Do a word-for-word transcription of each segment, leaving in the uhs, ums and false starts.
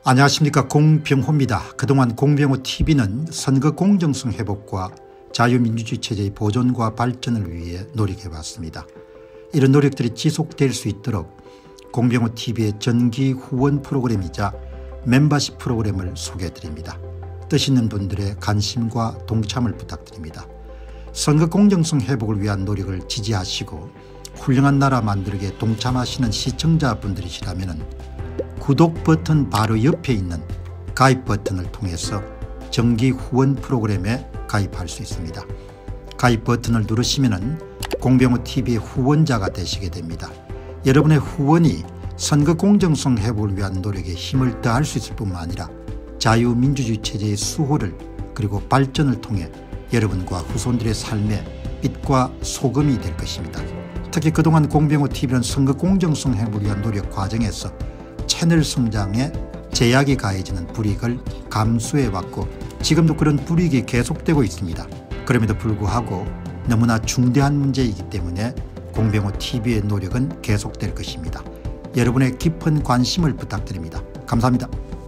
안녕하십니까, 공병호입니다. 그동안 공병호티비는 선거 공정성 회복과 자유민주주의 체제의 보존과 발전을 위해 노력해왔습니다. 이런 노력들이 지속될 수 있도록 공병호티비의 정기 후원 프로그램이자 멤버십 프로그램을 소개해드립니다. 뜻 있는 분들의 관심과 동참을 부탁드립니다. 선거 공정성 회복을 위한 노력을 지지하시고 훌륭한 나라 만들기에 동참하시는 시청자분들이시라면 구독 버튼 바로 옆에 있는 가입 버튼을 통해서 정기 후원 프로그램에 가입할 수 있습니다. 가입 버튼을 누르시면 공병호티비의 후원자가 되시게 됩니다. 여러분의 후원이 선거 공정성 회복을 위한 노력에 힘을 더할 수 있을 뿐만 아니라 자유민주주의 체제의 수호를 그리고 발전을 통해 여러분과 후손들의 삶에 빛과 소금이 될 것입니다. 특히 그동안 공병호티비는 선거 공정성 회복을 위한 노력 과정에서 채널 성장에 제약이 가해지는 불이익을 감수해왔고 지금도 그런 불이익이 계속되고 있습니다. 그럼에도 불구하고 너무나 중대한 문제이기 때문에 공병호티비의 노력은 계속될 것입니다. 여러분의 깊은 관심을 부탁드립니다. 감사합니다.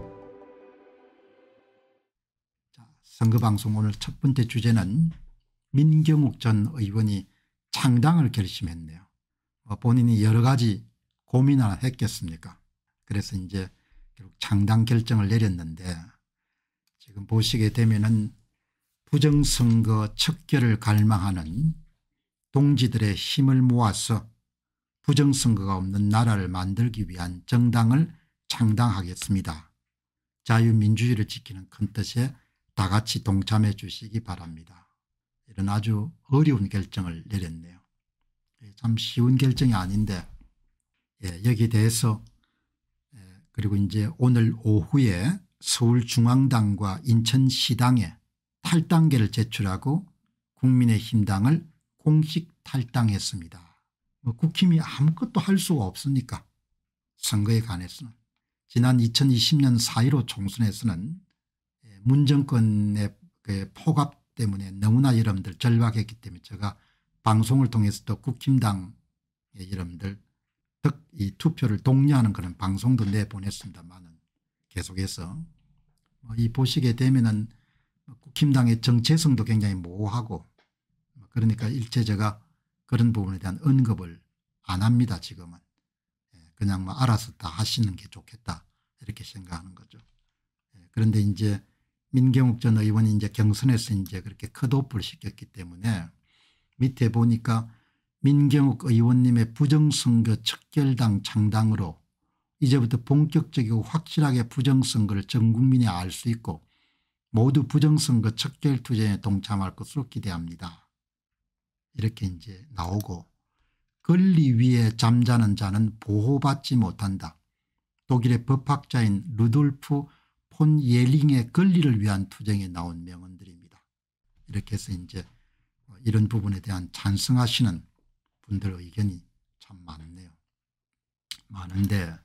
자, 선거방송 오늘 첫 번째 주제는 민경욱 전 의원이 창당을 결심했네요. 뭐 본인이 여러 가지 고민을 했겠습니까? 그래서 이제 결국 창당 결정을 내렸는데 지금 보시게 되면은 부정선거 척결을 갈망하는 동지들의 힘을 모아서 부정선거가 없는 나라를 만들기 위한 정당을 창당하겠습니다. 자유민주주의를 지키는 큰 뜻에 다 같이 동참해 주시기 바랍니다. 이런 아주 어려운 결정을 내렸네요. 참 쉬운 결정이 아닌데 예, 여기에 대해서 그리고 이제 오늘 오후에 서울중앙당과 인천시당에 탈당계를 제출하고 국민의힘당을 공식 탈당했습니다. 뭐 국힘이 아무것도 할 수가 없으니까 선거에 관해서는 지난 이천이십 년 사 일오 총선에서는 문 정권의 그 폭압 때문에 너무나 여러분들 절박했기 때문에 제가 방송을 통해서 또 국힘당의 여러분들 이 투표를 독려하는 그런 방송도 내보냈습니다만 계속해서 이 보시게 되면은 국힘당의 정체성도 굉장히 모호하고 그러니까 일체 제가 그런 부분에 대한 언급을 안 합니다. 지금은 그냥 뭐 알아서 다 하시는 게 좋겠다 이렇게 생각하는 거죠. 그런데 이제 민경욱 전 의원이 이제 경선에서 이제 그렇게 컷오프를 시켰기 때문에 밑에 보니까 민경욱 의원님의 부정선거 척결당 창당으로 이제부터 본격적이고 확실하게 부정선거를 전 국민이 알 수 있고 모두 부정선거 척결 투쟁에 동참할 것으로 기대합니다. 이렇게 이제 나오고 권리 위에 잠자는 자는 보호받지 못한다. 독일의 법학자인 루돌프 폰 예링의 권리를 위한 투쟁에 나온 명언들입니다. 이렇게 해서 이제 이런 부분에 대한 찬성하시는 분들 의견이 참 많네요. 많은데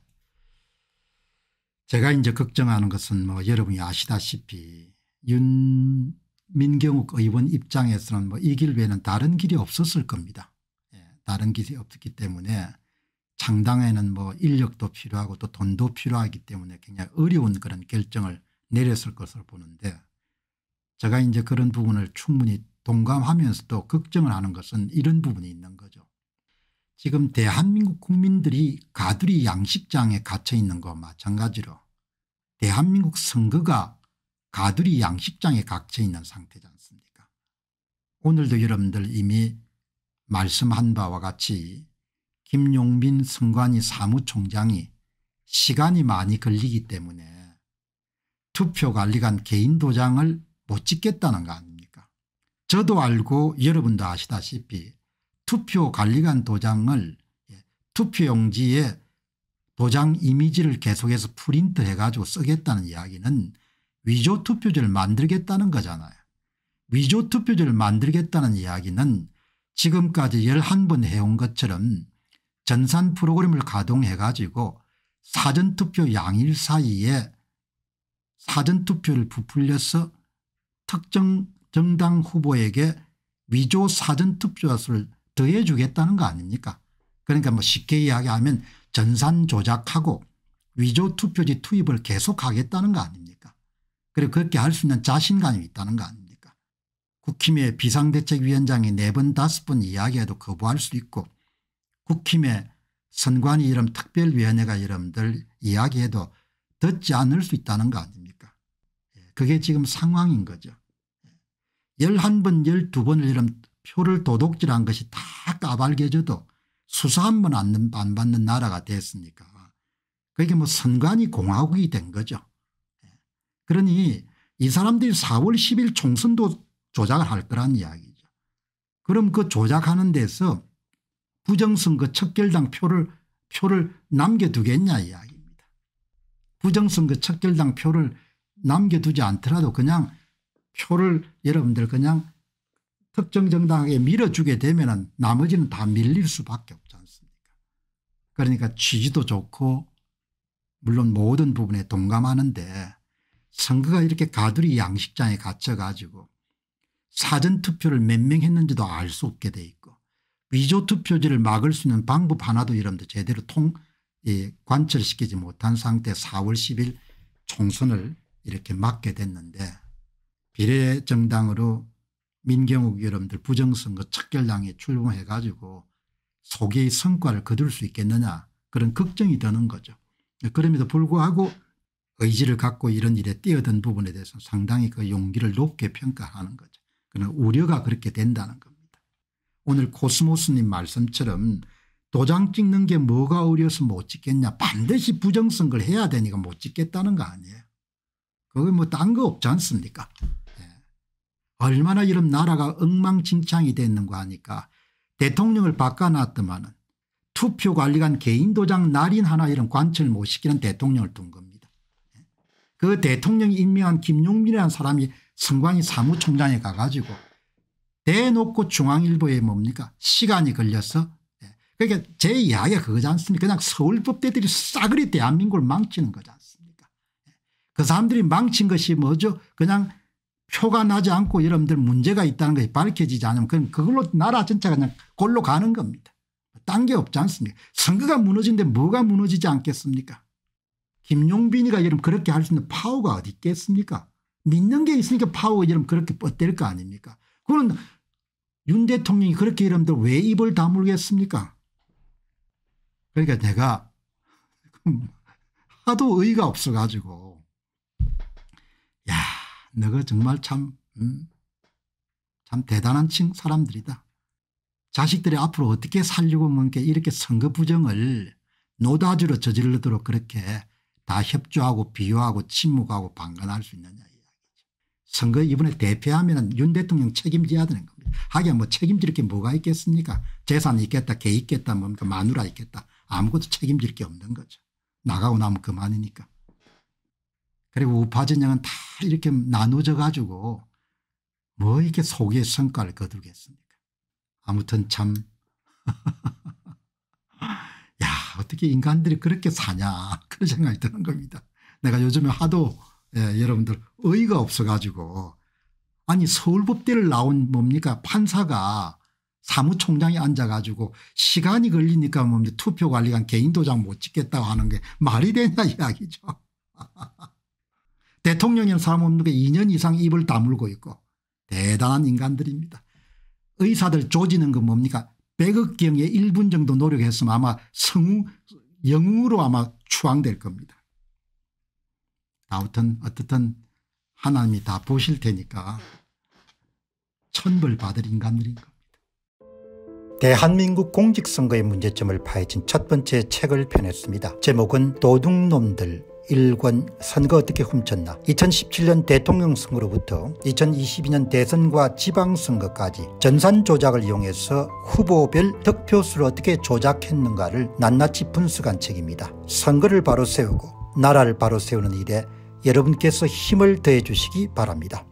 제가 이제 걱정하는 것은 뭐 여러분이 아시다시피 윤 민경욱 의원 입장에서는 뭐 이 길 외에는 다른 길이 없었을 겁니다. 예, 다른 길이 없었기 때문에 창당에는 뭐 인력도 필요하고 또 돈도 필요하기 때문에 굉장히 어려운 그런 결정을 내렸을 것으로 보는데 제가 이제 그런 부분을 충분히 동감하면서도 걱정을 하는 것은 이런 부분이 있는 거죠. 지금 대한민국 국민들이 가두리 양식장에 갇혀 있는 것과 마찬가지로 대한민국 선거가 가두리 양식장에 갇혀 있는 상태지 않습니까? 오늘도 여러분들 이미 말씀한 바와 같이 김용민 선관위 사무총장이 시간이 많이 걸리기 때문에 투표관리관 개인 도장을 못 찍겠다는 거 아닙니까? 저도 알고 여러분도 아시다시피 투표관리관 도장을 투표용지에 도장 이미지를 계속해서 프린트해 가지고 쓰겠다는 이야기는 위조투표지를 만들겠다는 거잖아요. 위조투표지를 만들겠다는 이야기는 지금까지 열한 번 해온 것처럼 전산 프로그램을 가동해 가지고 사전투표 양일 사이에 사전투표를 부풀려서 특정 정당 후보에게 위조 사전투표 수를 더해 주겠다는 거 아닙니까? 그러니까 뭐 쉽게 이야기하면 전산 조작하고 위조 투표지 투입을 계속하겠다는 거 아닙니까? 그리고 그렇게 할 수 있는 자신감이 있다는 거 아닙니까? 국힘의 비상대책위원장이 네 번 다섯 번 이야기해도 거부할 수 있고 국힘의 선관위 이런 특별위원회가 여러분들 이야기해도 듣지 않을 수 있다는 거 아닙니까? 그게 지금 상황인 거죠. 열한 번 열두 번을 이런 표를 도둑질한 것이 다 까발겨져도 수사 한 번 안 받는 나라가 됐으니까 그게 뭐 선관위 공화국이 된 거죠. 그러니 이 사람들이 사월 십일 총선도 조작을 할 거란 이야기죠. 그럼 그 조작하는 데서 부정선거 척결당 표를 표를 남겨두겠냐 이야기입니다. 부정선거 척결당 표를 남겨두지 않더라도 그냥 표를 여러분들 그냥 특정 정당에게 밀어주게 되면 나머지는 다 밀릴 수밖에 없지 않습니까? 그러니까 취지도 좋고 물론 모든 부분에 동감하는데 선거가 이렇게 가두리 양식장에 갇혀 가지고 사전투표를 몇 명 했는지도 알 수 없게 돼 있고 위조투표지를 막을 수 있는 방법 하나도 여러분들 제대로 통 예, 관철시키지 못한 상태 사월 십일 총선을 이렇게 막게 됐는데 비례정당으로 민경욱 여러분들 부정선거 척결당에 출범해 가지고 소개의 성과를 거둘 수 있겠느냐 그런 걱정이 드는 거죠. 그럼에도 불구하고 의지를 갖고 이런 일에 뛰어든 부분에 대해서 상당히 그 용기를 높게 평가하는 거죠. 그런 우려가 그렇게 된다는 겁니다. 오늘 코스모스님 말씀처럼 도장 찍는 게 뭐가 어려서 못 찍겠냐 반드시 부정선거를 해야 되니까 못 찍겠다는 거 아니에요. 그거 뭐 딴 거 없지 않습니까? 네. 얼마나 이런 나라가 엉망진창이 됐는가 하니까 대통령을 바꿔놨더만은 투표관리관 개인도장 날인 하나 이런 관철 못 시키는 대통령을 둔 겁니다. 그 대통령이 임명한 김용민이라는 사람이 선관위 사무총장에 가가지고 대놓고 중앙일보에 뭡니까 시간이 걸려서 그러니까 제 이야기가 그거지 않습니까? 그냥 서울법대들이 싸그리 대한민국을 망치는 거지 않습니까? 그 사람들이 망친 것이 뭐죠? 그냥 표가 나지 않고 여러분들 문제가 있다는 것이 밝혀지지 않으면 그럼 그걸로 나라 전체가 그냥 골로 가는 겁니다. 딴 게 없지 않습니까? 선거가 무너지는데 뭐가 무너지지 않겠습니까? 김용빈이가 여러분 그렇게 할 수 있는 파워가 어디 있겠습니까? 믿는 게 있으니까 파워가 여러분 그렇게 뻗댈 거 아닙니까? 그건 윤 대통령이 그렇게 여러분들 왜 입을 다물겠습니까? 그러니까 내가 하도 의의가 없어 가지고 야 너가 정말 참, 음, 참 대단한 층 사람들이다. 자식들이 앞으로 어떻게 살려고 뭔가 이렇게 선거 부정을 노다지로 저지르도록 그렇게 다 협조하고 비호하고 침묵하고 방관할 수 있느냐 이야기죠. 선거 이번에 대패하면 윤 대통령 책임져야 되는 겁니다. 하긴 뭐 책임질 게 뭐가 있겠습니까? 재산이 있겠다 개 있겠다 뭡니까 마누라 있겠다 아무것도 책임질 게 없는 거죠. 나가고 나면 그만이니까. 그리고 우파 진영은 다 이렇게 나누어져 가지고 뭐 이렇게 소기의 성과를 거두겠습니까? 아무튼 참 야 어떻게 인간들이 그렇게 사냐 그런 생각이 드는 겁니다. 내가 요즘에 하도 예, 여러분들 의의가 없어 가지고 아니 서울법대를 나온 뭡니까 판사가 사무총장이 앉아 가지고 시간이 걸리니까 뭡니까 투표관리관 개인도장 못 찍겠다고 하는 게 말이 되냐 이야기죠. 대통령이라는 사람 없는 게 이 년 이상 입을 다물고 있고 대단한 인간들입니다. 의사들 조지는 건 뭡니까 백억 경에 일 분 정도 노력했으면 아마 성우 영웅으로 아마 추앙될 겁니다. 아무튼 어떻든 하나님이 다 보실 테니까 천벌 받을 인간들인 겁니다. 대한민국 공직선거의 문제점을 파헤친 첫 번째 책을 펴냈습니다. 제목은 도둑놈들 일 권 선거 어떻게 훔쳤나. 이천십칠 년 대통령 선거로부터 이천이십이 년 대선과 지방선거까지 전산 조작을 이용해서 후보별 득표수를 어떻게 조작했는가를 낱낱이 분석한 책입니다. 선거를 바로 세우고 나라를 바로 세우는 일에 여러분께서 힘을 더해 주시기 바랍니다.